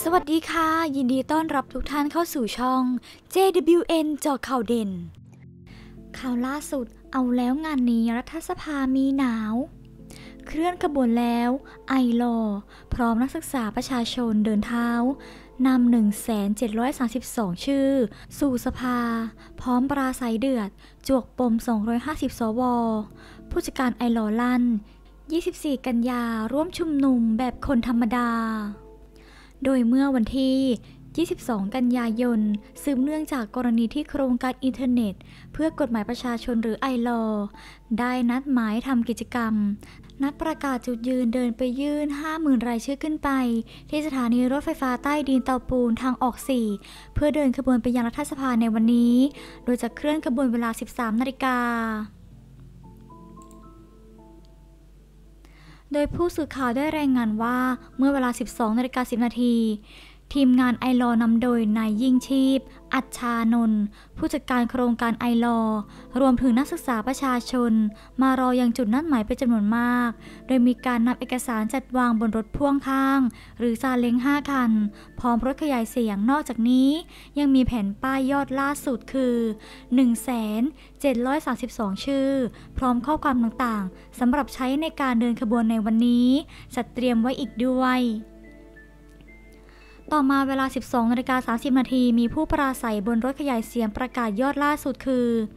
สวัสดีค่ะยินดีต้อนรับทุกท่านเข้าสู่ช่อง JWN เจาะข่าวเด่นข่าวล่าสุดเอาแล้วงานนี้รัฐสภามีหนาวเคลื่อนขบวนแล้วไอลอพร้อมนักศึกษาประชาชนเดินเท้านำ 1,732 ชื่อสู่สภาพร้อมปราศัยเดือดจวกปม 250 สวผู้จัดการไอลอลั่น 24 กันยาร่วมชุมนุมแบบคนธรรมดาโดยเมื่อวันที่ 22 กันยายน สืบเนื่องจากกรณีที่โครงการอินเทอร์เน็ตเพื่อกฎหมายประชาชนหรือไอลอได้นัดหมายทำกิจกรรมนัดประกาศจุดยืนเดินไปยื่น 50,000 รายชื่อขึ้นไปที่สถานีรถไฟฟ้าใต้ดินเตาปูนทางออก 4 เพื่อเดินขบวนไปยังรัฐสภาในวันนี้โดยจะเคลื่อนขบวนเวลา 13 นาฬิกาโดยผู้สื่อข่าวได้รายงานว่าเมื่อเวลา 12:10 นาทีทีมงานไอลอนำโดยนายยิ่งชีพอัชชานนท์ผู้จัดการโครงการไอลอรวมถึงนักศึกษาประชาชนมารอยังจุดนัดหมายเป็นจำนวนมากโดยมีการนำเอกสารจัดวางบนรถพ่วงข้างหรือซาเล้ง5 คันพร้อมรถขยายเสียงนอกจากนี้ยังมีแผ่นป้ายยอดล่าสุดคือ 1,732 ชื่อพร้อมข้อความต่างๆสำหรับใช้ในการเดินขบวนในวันนี้จัดเตรียมไว้อีกด้วยต่อมาเวลา 12:30 นาทีมีผู้ปราศัยบนรถขยายเสียงประกาศยอดล่าสุดคือ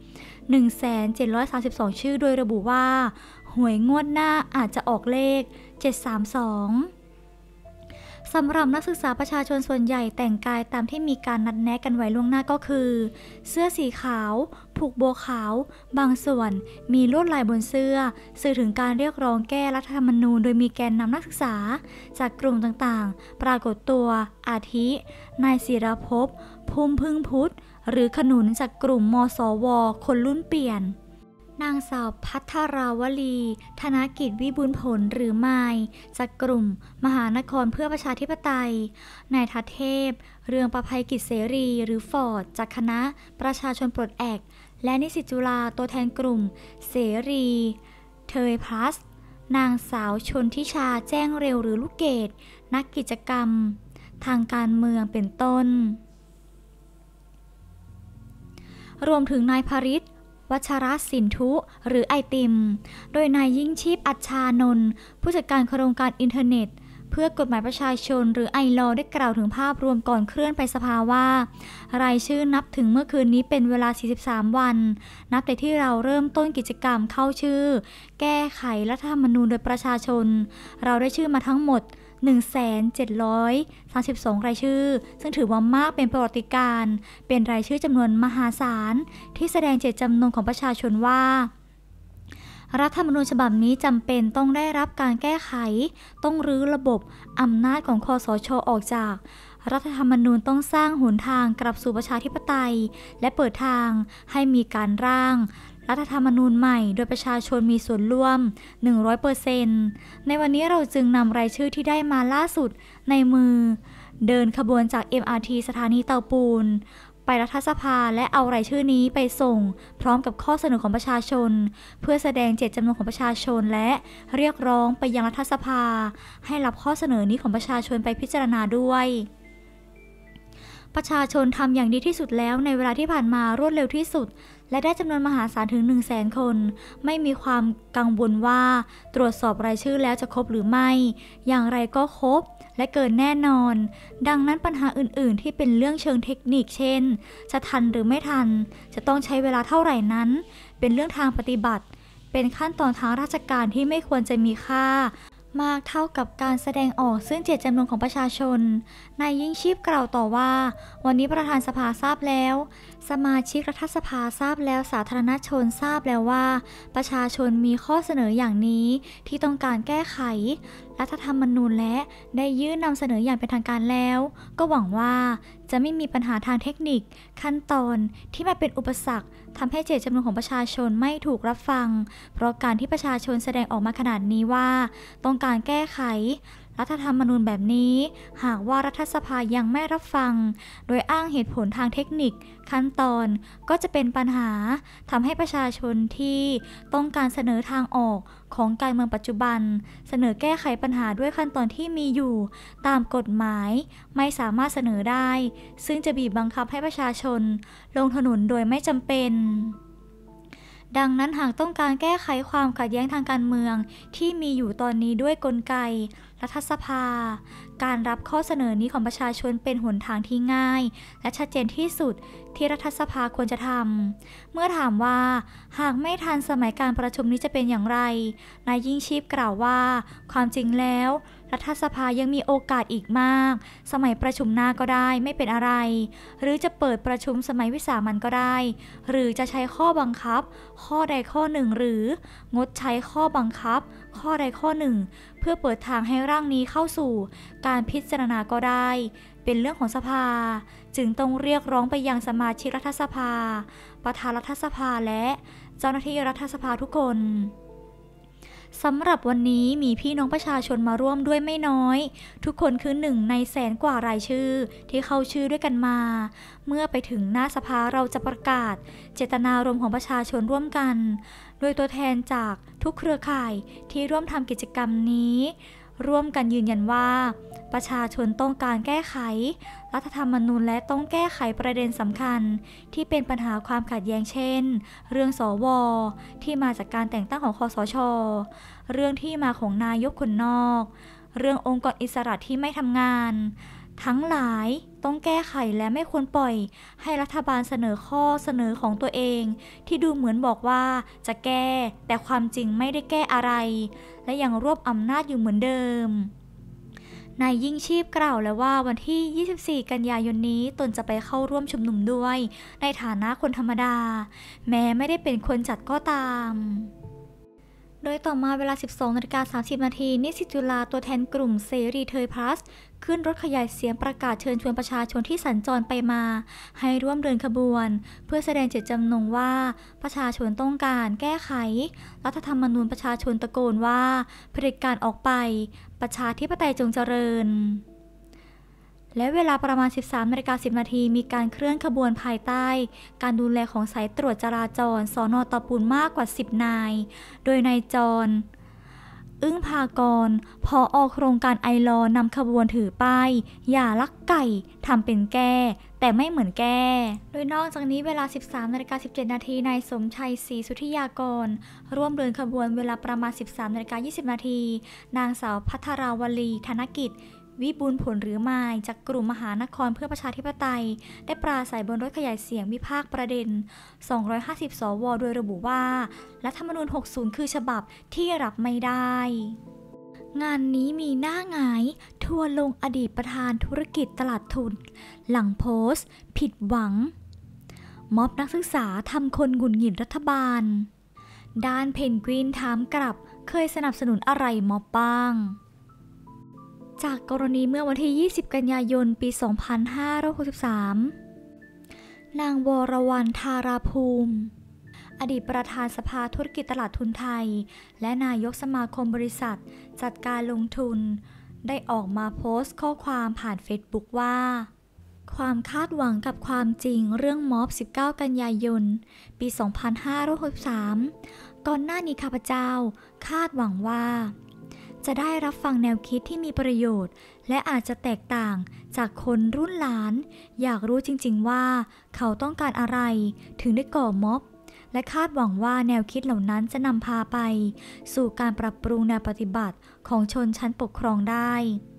1,732 ชื่อโดยระบุว่าหวยงวดหน้าอาจจะออกเลข 732สำหรับนักศึกษาประชาชนส่วนใหญ่แต่งกายตามที่มีการนัดแนะกันไว้ล่วงหน้าก็คือเสื้อสีขาวผูกโบขาวบางส่วนมีลวดลายบนเสื้อสื่อถึงการเรียกร้องแก้รัฐธรรมนูญโดยมีแกนนำนักศึกษาจากกลุ่มต่างๆปรากฏตัวอาทินายศิรภพภูมิพึ่งพุทธหรือขนุนจากกลุ่มมสวคนรุ่นเปลี่ยนนางสาวภัทราวลีธนกิจวิบูลย์ผลหรือไมล์จากกลุ่มมหานครเพื่อประชาธิปไตยนายทัศเทพเรืองประภัยกิจเสรีหรือฟอร์ดจากคณะประชาชนปลดแอกและนิสิตจุฬาตัวแทนกลุ่มเสรีเทยพลัสนางสาวชนทิชาแจ้งเร็วหรือลูกเกดนักกิจกรรมทางการเมืองเป็นต้นรวมถึงนายภริษวัชรสินธุหรือไอติมโดยนายยิ่งชีพอัชชานนท์ผู้จัดการโครงการอินเทอร์เน็ตเพื่อกฎหมายประชาชนหรือไอลอได้กล่าวถึงภาพรวมก่อนเคลื่อนไปสภาว่ารายชื่อนับถึงเมื่อคืนนี้เป็นเวลา 43 วันนับแต่ที่เราเริ่มต้นกิจกรรมเข้าชื่อแก้ไขรัฐธรรมนูญโดยประชาชนเราได้ชื่อมาทั้งหมด 1,732 รายชื่อซึ่งถือว่ามากเป็นประวัติการณ์เป็นรายชื่อจำนวนมหาศาลที่แสดงเจตจำนงของประชาชนว่ารัฐธรรมนูญฉบับนี้จำเป็นต้องได้รับการแก้ไขต้องรื้อระบบอำนาจของคสช.ออกจากรัฐธรรมนูญต้องสร้างหนทางกลับสู่ประชาธิปไตยและเปิดทางให้มีการร่างรัฐธรรมนูญใหม่โดยประชาชนมีส่วนร่วม 100% ในวันนี้เราจึงนำรายชื่อที่ได้มาล่าสุดในมือเดินขบวนจาก MRT สถานีเตาปูนไปรัฐสภาและเอารายชื่อนี้ไปส่งพร้อมกับข้อเสนอของประชาชนเพื่อแสดงเจตจำนงของประชาชนและเรียกร้องไปยังรัฐสภาให้รับข้อเสนอนี้ของประชาชนไปพิจารณาด้วยประชาชนทำอย่างดีที่สุดแล้วในเวลาที่ผ่านมารวดเร็วที่สุดและได้จำนวนมหาศาลถึง 100,000 คนไม่มีความกังวลว่าตรวจสอบรายชื่อแล้วจะครบหรือไม่อย่างไรก็ครบและเกินแน่นอนดังนั้นปัญหาอื่นๆที่เป็นเรื่องเชิงเทคนิคเช่นจะทันหรือไม่ทันจะต้องใช้เวลาเท่าไหร่นั้นเป็นเรื่องทางปฏิบัติเป็นขั้นตอนทางราชการที่ไม่ควรจะมีค่ามากเท่ากับการแสดงออกซึ่งเจตจำนงของประชาชนนายยิ่งชีพกล่าวต่อว่าวันนี้ประธานสภาทราบแล้วสมาชิกรัฐสภาทราบแล้วสาธารณชนทราบแล้วว่าประชาชนมีข้อเสนออย่างนี้ที่ต้องการแก้ไขรัฐธรรมนูญและได้ยื่นนำเสนออย่างเป็นทางการแล้วก็หวังว่าจะไม่มีปัญหาทางเทคนิคขั้นตอนที่มาเป็นอุปสรรคทำให้เจตจำนงของประชาชนไม่ถูกรับฟังเพราะการที่ประชาชนแสดงออกมาขนาดนี้ว่าต้องการแก้ไขรัฐธรรมนูญแบบนี้หากว่ารัฐสภายังไม่รับฟังโดยอ้างเหตุผลทางเทคนิคขั้นตอนก็จะเป็นปัญหาทำให้ประชาชนที่ต้องการเสนอทางออกของการเมืองปัจจุบันเสนอแก้ไขปัญหาด้วยขั้นตอนที่มีอยู่ตามกฎหมายไม่สามารถเสนอได้ซึ่งจะบีบบังคับให้ประชาชนลงถนนโดยไม่จำเป็นดังนั้นหากต้องการแก้ไขความขัดแย้งทางการเมืองที่มีอยู่ตอนนี้ด้วยกลไกรัฐสภาการรับข้อเสนอนี้ของประชาชนเป็นหนทางที่ง่ายและชัดเจนที่สุดที่รัฐสภาควรจะทำเมื่อถามว่าหากไม่ทันสมัยการประชุมนี้จะเป็นอย่างไรนายยิ่งชีพกล่าวว่าความจริงแล้วรัฐสภายังมีโอกาสอีกมากสมัยประชุมหน้าก็ได้ไม่เป็นอะไรหรือจะเปิดประชุมสมัยวิสามัญก็ได้หรือจะใช้ข้อบังคับข้อใดข้อหนึ่งหรืองดใช้ข้อบังคับข้อใดข้อหนึ่งเพื่อเปิดทางให้ร่างนี้เข้าสู่การพิจารณาก็ได้เป็นเรื่องของสภาจึงต้องเรียกร้องไปยังสมาชิกรัฐสภาประธานรัฐสภาและเจ้าหน้าที่รัฐสภาทุกคนสำหรับวันนี้มีพี่น้องประชาชนมาร่วมด้วยไม่น้อยทุกคนคือ1 ในแสนกว่ารายชื่อที่เข้าชื่อด้วยกันมาเมื่อไปถึงหน้าสภาเราจะประกาศเจตนารมณ์ของประชาชนร่วมกันโดยตัวแทนจากทุกเครือข่ายที่ร่วมทำกิจกรรมนี้ร่วมกันยืนยันว่าประชาชนต้องการแก้ไขรัฐธรรมนูญและต้องแก้ไขประเด็นสำคัญที่เป็นปัญหาความขัดแย้งเช่นเรื่องสวที่มาจากการแต่งตั้งของคสช.เรื่องที่มาของนายกคนนอกเรื่ององค์กรอิสระที่ไม่ทำงานทั้งหลายต้องแก้ไขและไม่ควรปล่อยให้รัฐบาลเสนอข้อเสนอของตัวเองที่ดูเหมือนบอกว่าจะแก้แต่ความจริงไม่ได้แก้อะไรและยังรวบอำนาจอยู่เหมือนเดิมนายยิ่งชีพกล่าวแล้วว่าวันที่ 24 กันยายนนี้ตนจะไปเข้าร่วมชุมนุมด้วยในฐานะคนธรรมดาแม้ไม่ได้เป็นคนจัดก็ตามโดยต่อมาเวลา 12:30 นาทีนิสิตจุฬาตัวแทนกลุ่มเสรีเทยพลัสขึ้นรถขยายเสียงประกาศเชิญชวนประชาชนที่สัญจรไปมาให้ร่วมเดินขบวนเพื่อแสดงเจตจำนงว่าประชาชนต้องการแก้ไขรัฐธรรมนูญประชาชนตะโกนว่าเผด็จการออกไปประชาธิปไตยจงเจริญและเวลาประมาณ 13:10 นาทีมีการเคลื่อนขบวนภายใต้การดูแลของสายตรวจจราจรสน.เตาปูนมากกว่า 10 นายโดยนายจรอึ้งภากรผอ.โครงการไอลอนำขบวนถือป้ายอย่าลักไก่ทำเป็นแก้แต่ไม่เหมือนแก้โดยนอกจากนี้เวลา 13:17 นาทีนายสมชัยศรีสุทธิยากรร่วมเดินขบวนเวลาประมาณ 13:20 นาทีนางสาวภัทราวลีธนกิจวิบูลย์ผลหรือมายจากกลุ่มมหานครเพื่อประชาธิปไตยได้ปราศรัยบนรถขยายเสียงวิพากษ์ประเด็น250 สว.โดยระบุว่ารัฐธรรมนูญ 60 คือฉบับที่รับไม่ได้งานนี้มีหน้าหงายทัวร์ลงอดีตประธานธุรกิจตลาดทุนหลังโพสต์ผิดหวังม็อบนักศึกษาทำคนหงุดหงิดรัฐบาลด้านเพนกวินถามกลับเคยสนับสนุนอะไรม็อบบ้างจากกรณีเมื่อวันที่ 20 กันยายน ปี 2563 นางวรวรรณ ธาราภูมิอดีตประธานสภาธุรกิจตลาดทุนไทยและนายกสมาคมบริษัทจัดการลงทุนได้ออกมาโพสต์ข้อความผ่านเฟซบุ๊กว่าความคาดหวังกับความจริงเรื่องม็อบ 19 กันยายน ปี 2563 ก่อนหน้านี้ข้าพเจ้าคาดหวังว่าจะได้รับฟังแนวคิดที่มีประโยชน์และอาจจะแตกต่างจากคนรุ่นหลานอยากรู้จริงๆว่าเขาต้องการอะไรถึงได้ก่อม็อบและคาดหวังว่าแนวคิดเหล่านั้นจะนำพาไปสู่การปรับปรุงแนวปฏิบัติของชนชั้นปกครองได้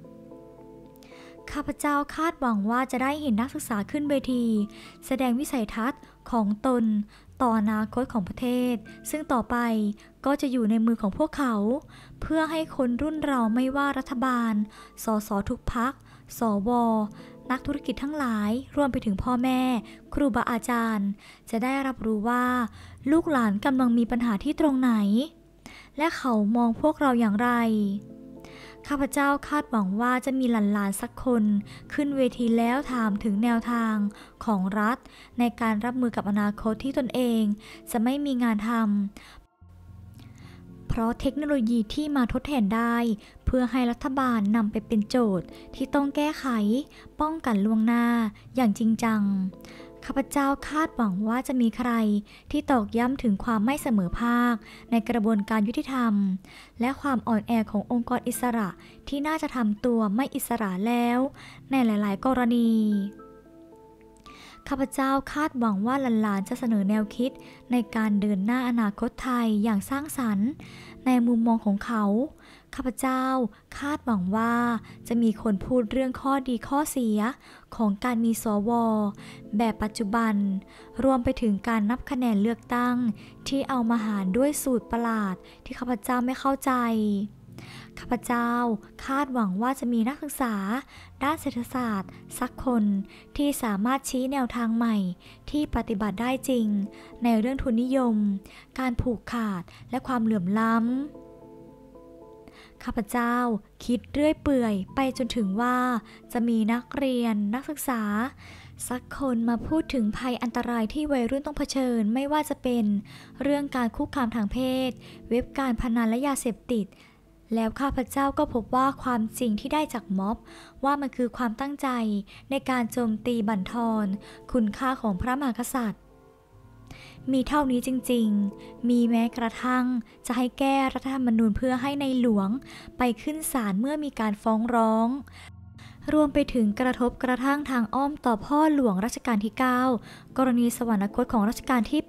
ข้าพเจ้าคาดหวังว่าจะได้เห็นนักศึกษาขึ้นเวทีแสดงวิสัยทัศน์ของตนต่ออนาคตของประเทศซึ่งต่อไปก็จะอยู่ในมือของพวกเขาเพื่อให้คนรุ่นเราไม่ว่ารัฐบาลสสทุกพรรคสวนักธุรกิจทั้งหลายรวมไปถึงพ่อแม่ครูบาอาจารย์จะได้รับรู้ว่าลูกหลานกำลังมีปัญหาที่ตรงไหนและเขามองพวกเราอย่างไรข้าพเจ้าคาดหวังว่าจะมีหลานๆสักคนขึ้นเวทีแล้วถามถึงแนวทางของรัฐในการรับมือกับอนาคตที่ตนเองจะไม่มีงานทำเพราะเทคโนโลยีที่มาทดแทนได้เพื่อให้รัฐบาลนำไปเป็นโจทย์ที่ต้องแก้ไขป้องกันล่วงหน้าอย่างจริงจังข้าพเจ้าคาดหวังว่าจะมีใครที่ตอกย้ำถึงความไม่เสมอภาคในกระบวนการยุติธรรมและความอ่อนแอขององค์กรอิสระที่น่าจะทำตัวไม่อิสระแล้วในหลายๆกรณีข้าพเจ้าคาดหวังว่าหลานๆจะเสนอแนวคิดในการเดินหน้าอนาคตไทยอย่างสร้างสรรค์ในมุมมองของเขาข้าพเจ้าคาดหวังว่าจะมีคนพูดเรื่องข้อดีข้อเสียของการมีสว.แบบปัจจุบันรวมไปถึงการนับคะแนนเลือกตั้งที่เอามาหารด้วยสูตรประหลาดที่ข้าพเจ้าไม่เข้าใจข้าพเจ้าคาดหวังว่าจะมีนักศึกษาด้านเศรษฐศาสตร์สักคนที่สามารถชี้แนวทางใหม่ที่ปฏิบัติได้จริงในเรื่องทุนนิยมการผูกขาดและความเหลื่อมล้ำข้าพเจ้าคิดเรื่อยเปื่อยไปจนถึงว่าจะมีนักเรียนนักศึกษาสักคนมาพูดถึงภัยอันตรายที่วัยรุ่นต้องเผชิญไม่ว่าจะเป็นเรื่องการคุกคามทางเพศเว็บการพนันและยาเสพติดแล้วข้าพเจ้าก็พบว่าความจริงที่ได้จากม็อบว่ามันคือความตั้งใจในการโจมตีบั่นทอนคุณค่าของพระมหากษัตริย์มีเท่านี้จริงๆมีแม้กระทั่งจะให้แก้รัฐธรรมนูญเพื่อให้ในหลวงไปขึ้นศาลเมื่อมีการฟ้องร้องรวมไปถึงกระทบกระทั่งทางอ้อมต่อพ่อหลวงรัชกาลที่ 9 กรณีสวรรคตของรัชกาลที่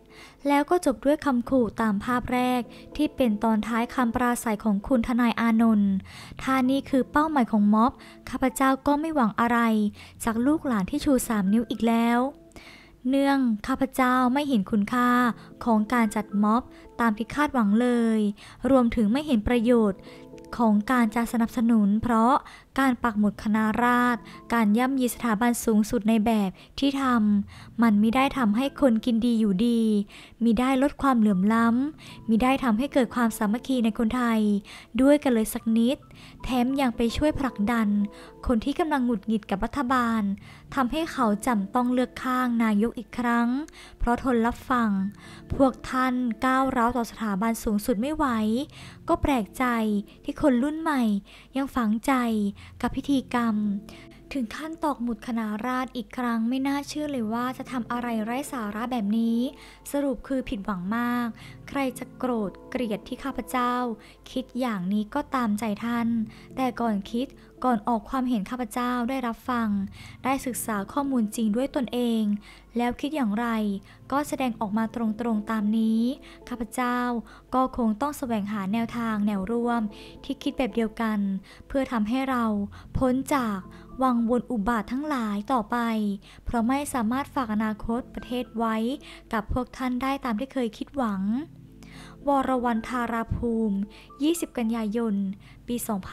8 แล้วก็จบด้วยคำขู่ตามภาพแรกที่เป็นตอนท้ายคำปราศรัยของคุณทนายอานนท์ถ้านี่คือเป้าหมายของม็อบข้าพเจ้าก็ไม่หวังอะไรจากลูกหลานที่ชู 3 นิ้วอีกแล้วเนื่องข้าพเจ้าไม่เห็นคุณค่าของการจัดม็อบตามที่คาดหวังเลยรวมถึงไม่เห็นประโยชน์ของการจะสนับสนุนเพราะการปักหมุดคณะราษฎรการย่ำยีสถาบันสูงสุดในแบบที่ทำมันมิได้ทำให้คนกินดีอยู่ดีมิได้ลดความเหลื่อมล้ำมิได้ทำให้เกิดความสามัคคีในคนไทยด้วยกันเลยสักนิดแถมยังไปช่วยผลักดันคนที่กำลังหงุดหงิดกับรัฐบาลทำให้เขาจำต้องเลือกข้างนายกอีกครั้งเพราะทนรับฟังพวกท่านก้าวร้าวต่อสถาบันสูงสุดไม่ไหวก็แปลกใจที่คนรุ่นใหม่ยังฝังใจกับพิธีกรรมถึงขั้นตอกหมุดคณะราษฎรอีกครั้งไม่น่าเชื่อเลยว่าจะทำอะไรไร้สาระแบบนี้สรุปคือผิดหวังมากใครจะโกรธเกลียดที่ข้าพเจ้าคิดอย่างนี้ก็ตามใจท่านแต่ก่อนคิดก่อนออกความเห็นข้าพเจ้าได้รับฟังได้ศึกษาข้อมูลจริงด้วยตนเองแล้วคิดอย่างไรก็แสดงออกมาตรงๆตามนี้ข้าพเจ้าก็คงต้องแสวงหาแนวทางแนวร่วมที่คิดแบบเดียวกันเพื่อทำให้เราพ้นจากวังวนอุบาททั้งหลายต่อไปเพราะไม่สามารถฝากอนาคตประเทศไว้กับพวกท่านได้ตามที่เคยคิดหวังวรวรรณธาราภูมิ20 กันยายน ปี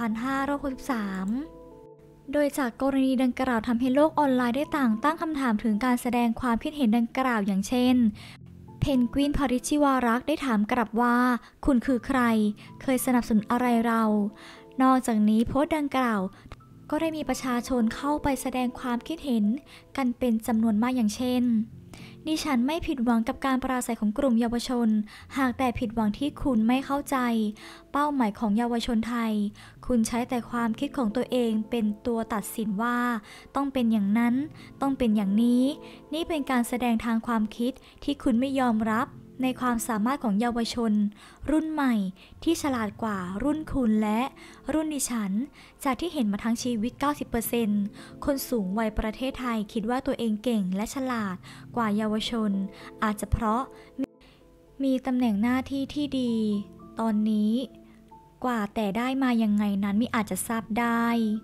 2563โดยจากกรณีดังกล่าวทำให้โลกออนไลน์ได้ต่างตั้งคำถามถึงการแสดงความคิดเห็นดังกล่าวอย่างเช่นเพนกวิน ภริชิวารักษ์ได้ถามกลับว่าคุณคือใครเคยสนับสนุนอะไรเรานอกจากนี้โพสต์ดังกล่าวก็ได้มีประชาชนเข้าไปแสดงความคิดเห็นกันเป็นจำนวนมากอย่างเช่นดิฉันไม่ผิดหวังกับการปราศรัยของกลุ่มเยาวชนหากแต่ผิดหวังที่คุณไม่เข้าใจเป้าหมายของเยาวชนไทยคุณใช้แต่ความคิดของตัวเองเป็นตัวตัดสินว่าต้องเป็นอย่างนั้นต้องเป็นอย่างนี้นี่เป็นการแสดงทางความคิดที่คุณไม่ยอมรับในความสามารถของเยาวชนรุ่นใหม่ที่ฉลาดกว่ารุ่นคุณและรุ่นดิฉันจากที่เห็นมาทั้งชีวิต 90% คนสูงวัยประเทศไทยคิดว่าตัวเองเก่งและฉลาดกว่าเยาวชนอาจจะเพราะมีตำแหน่งหน้าที่ที่ดีตอนนี้กว่าแต่ได้มายังไงนั้นมิอาจจะทราบได้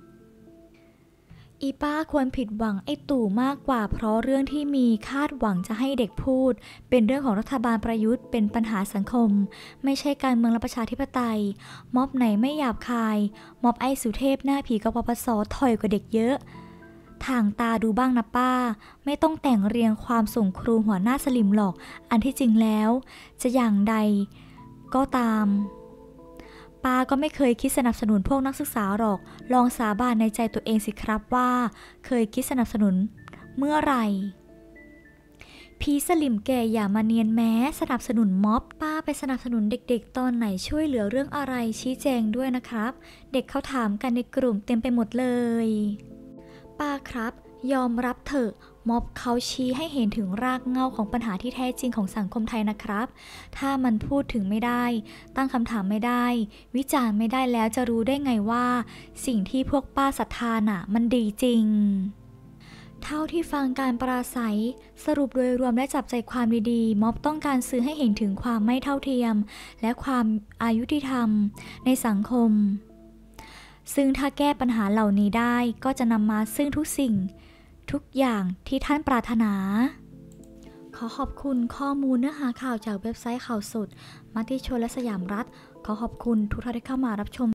อีป้าควรผิดหวังไอ้ตู่มากกว่าเพราะเรื่องที่มีคาดหวังจะให้เด็กพูดเป็นเรื่องของรัฐบาลประยุทธ์เป็นปัญหาสังคมไม่ใช่การเมืองและประชาธิปไตยม็อบไหนไม่หยาบคายม็อบไอ้สุเทพหน้าผีกปปส.ถอยกว่าเด็กเยอะทางตาดูบ้างนะป้าไม่ต้องแต่งเรียงความส่งครูหัวหน้าสลิมหรอกอันที่จริงแล้วจะอย่างใดก็ตามป้าก็ไม่เคยคิดสนับสนุนพวกนักศึกษาหรอกลองสาบานในใจตัวเองสิครับว่าเคยคิดสนับสนุนเมื่อไหร่พี่สลิมแกอย่ามาเนียนแม้สนับสนุนม็อบป้าไปสนับสนุนเด็กๆตอนไหนช่วยเหลือเรื่องอะไรชี้แจงด้วยนะครับเด็กเขาถามกันในกลุ่มเต็มไปหมดเลยป้าครับยอมรับเถอะม็อบเขาชี้ให้เห็นถึงรากเหง้าของปัญหาที่แท้จริงของสังคมไทยนะครับถ้ามันพูดถึงไม่ได้ตั้งคำถามไม่ได้วิจารณ์ไม่ได้แล้วจะรู้ได้ไงว่าสิ่งที่พวกป้าศรัทธาน่ะมันดีจริงเท่าที่ฟังการปราศัยสรุปโดยรวมและจับใจความดีๆม็อบต้องการสื่อให้เห็นถึงความไม่เท่าเทียมและความอายุติธรรมในสังคมซึ่งถ้าแก้ปัญหาเหล่านี้ได้ก็จะนำมาซึ่งทุกสิ่งทุกอย่างที่ท่านปรารถนาขอขอบคุณข้อมูลเนื้อหาข่าวจากเว็บไซต์ข่าวสดมติชนและสยามรัฐขอขอบคุณทุกท่านที่เข้ามารับชม